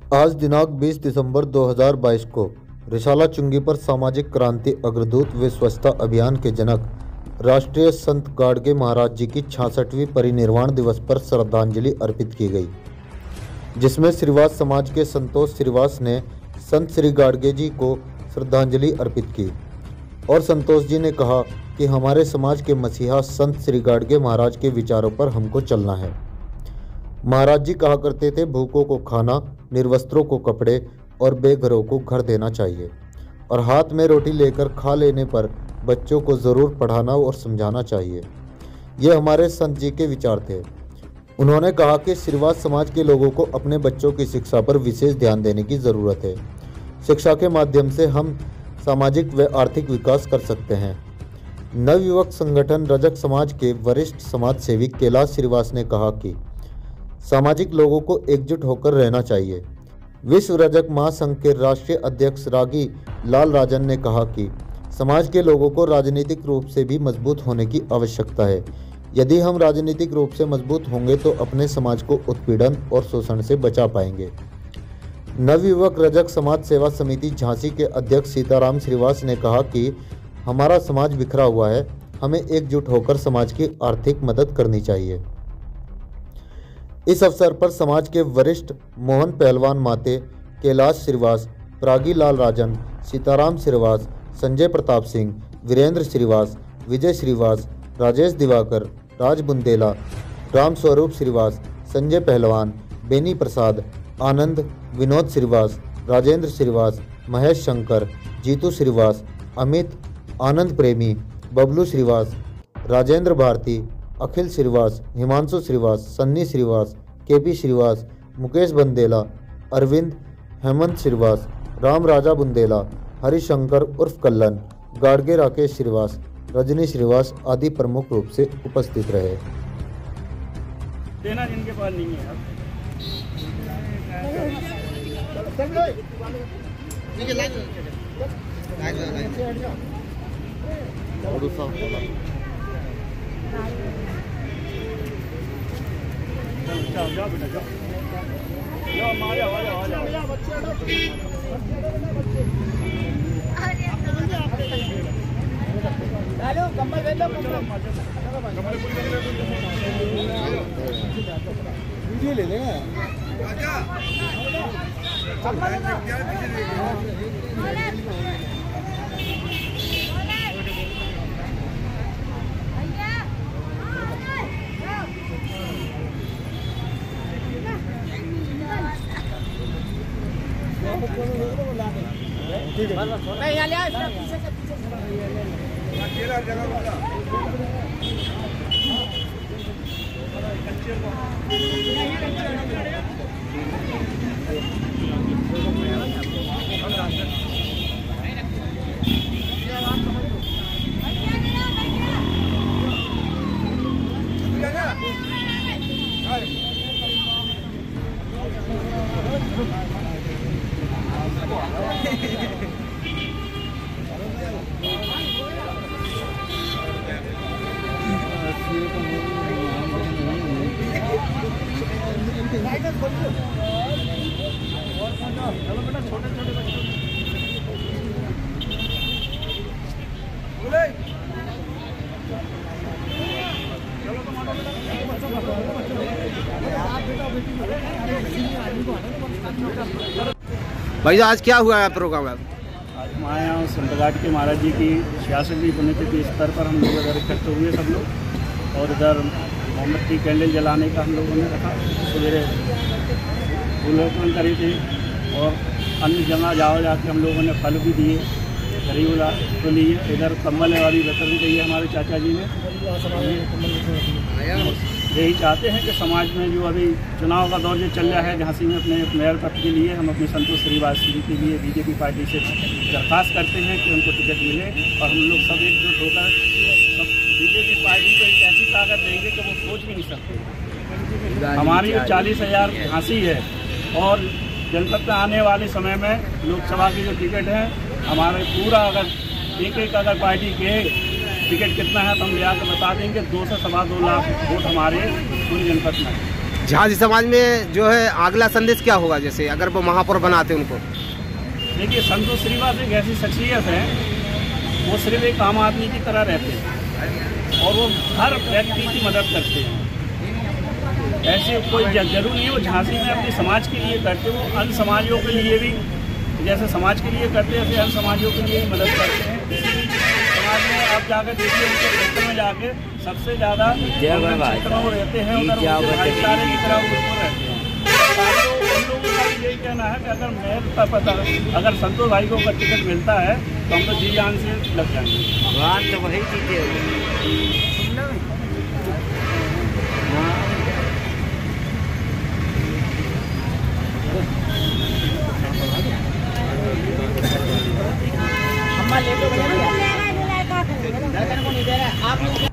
आज दिनांक 20 दिसंबर 2022 को रिसाला चुंगी पर सामाजिक क्रांति अग्रदूत व स्वच्छता अभियान के जनक राष्ट्रीय संत गाडगे महाराज जी की 66वीं परिनिर्वाण दिवस पर श्रद्धांजलि अर्पित की गई, जिसमें श्रीवास समाज के संतोष श्रीवास ने संत श्री गाडगे जी को श्रद्धांजलि अर्पित की और संतोष जी ने कहा कि हमारे समाज के मसीहा संत श्री गाडगे महाराज के विचारों पर हमको चलना है। महाराज जी कहा करते थे, भूखों को खाना, निर्वस्त्रों को कपड़े और बेघरों को घर देना चाहिए और हाथ में रोटी लेकर खा लेने पर बच्चों को ज़रूर पढ़ाना और समझाना चाहिए। ये हमारे संत जी के विचार थे। उन्होंने कहा कि श्रीवास समाज के लोगों को अपने बच्चों की शिक्षा पर विशेष ध्यान देने की ज़रूरत है। शिक्षा के माध्यम से हम सामाजिक व आर्थिक विकास कर सकते हैं। नवयुवक संगठन रजक समाज के वरिष्ठ समाज सेवी कैलाश श्रीवास ने कहा कि सामाजिक लोगों को एकजुट होकर रहना चाहिए। विश्व रजक महासंघ के राष्ट्रीय अध्यक्ष रागी लाल राजन ने कहा कि समाज के लोगों को राजनीतिक रूप से भी मजबूत होने की आवश्यकता है। यदि हम राजनीतिक रूप से मजबूत होंगे तो अपने समाज को उत्पीड़न और शोषण से बचा पाएंगे। नवयुवक रजक समाज सेवा समिति झांसी के अध्यक्ष सीताराम श्रीवास ने कहा कि हमारा समाज बिखरा हुआ है, हमें एकजुट होकर समाज की आर्थिक मदद करनी चाहिए। इस अवसर पर समाज के वरिष्ठ मोहन पहलवान माते, कैलाश श्रीवास, प्रागी लाल राजन, सीताराम श्रीवास, संजय प्रताप सिंह, वीरेंद्र श्रीवास, विजय श्रीवास, राजेश दिवाकर, राज बुंदेला, राम स्वरूप श्रीवास, संजय पहलवान, बेनी प्रसाद, आनंद, विनोद श्रीवास, राजेंद्र श्रीवास, महेश शंकर, जीतू श्रीवास, अमित, आनंद प्रेमी, बबलू श्रीवास, राजेंद्र भारती, अखिल श्रीवास, हिमांशु श्रीवास, सन्नी श्रीवास, केपी श्रीवास, मुकेश बंदेला, अरविंद, हेमंत श्रीवास, राम राजा बुंदेला, हरिशंकर उर्फ कल्लन, गाडगे राकेश श्रीवास, रजनी श्रीवास आदि प्रमुख रूप से उपस्थित रहे। देना जिनके पास नहीं है जाओ बेटा जाओ मारे आ जाओ कंबल दे दो वीडियो ले लेंगे ठीक है नहीं यहाँ ले पीछे से अकेला जगह चलो बेटा छोटे छोटे बच्चों भाई आज क्या हुआ है प्रोग्राम? आज हमारे यहाँ संत गाडगे महाराज जी की 66वीं पुण्यतिथि स्तर पर हम लोग इधर इकट्ठे हुए सब लोग और इधर मोमबत्ती कैंडल जलाने का हम लोगों ने रखा। सवेरे फूलोपन करी थी और अन्य जगह जाके हम लोगों ने फल भी दिए, गरीब को लिए। इधर कंबल वाली वितरण की है हमारे चाचा जी ने। यही चाहते हैं कि समाज में जो अभी चुनाव का दौर जो चल रहा है झांसी में, अपने मेयर पद के लिए हम अपने संतोष श्रीवास जी के लिए बीजेपी पार्टी से दरख्वास्त करते हैं कि उनको टिकट मिले और हम लोग सब एकजुट होकर सब बीजेपी पार्टी को एक ऐसी ताकत देंगे कि वो सोच भी नहीं सकते। हमारी 40,000 झांसी है और जनपद में आने वाले समय में लोकसभा की जो टिकट है हमारे पूरा अगर एक अगर पार्टी के टिकट कितना है तो हम ले आकर बता देंगे। 2 से 2.25 लाख वोट हमारे पूरी जनपद में। झांसी समाज में जो है अगला संदेश क्या होगा, जैसे अगर वो महापौर बनाते उनको? देखिए, संतोष श्रीवास एक ऐसी शख्सियत है, वो सिर्फ एक आम आदमी की तरह रहते हैं और वो हर व्यक्ति की मदद करते हैं। ऐसे कोई जरूरी नहीं है वो झांसी में अपने समाज के लिए करते, वो अन्य समाजों के लिए भी, जैसे समाज के लिए करते हैं, ऐसे अन्य समाजों के लिए भी मदद करते हैं। समाज में आप जाकर देखिए, उनके क्षेत्र में जाके सबसे ज़्यादा क्षेत्र में वो रहते हैं, उधर भाईचारे की तरह वो रहते हैं। उन लोगों का यही कहना है कि अगर मेयर का पता, अगर संतोष भाई को अगर टिकट मिलता है तो हम तो जी जान से लग जाएंगे। बात तो वही चीज़ें ले तो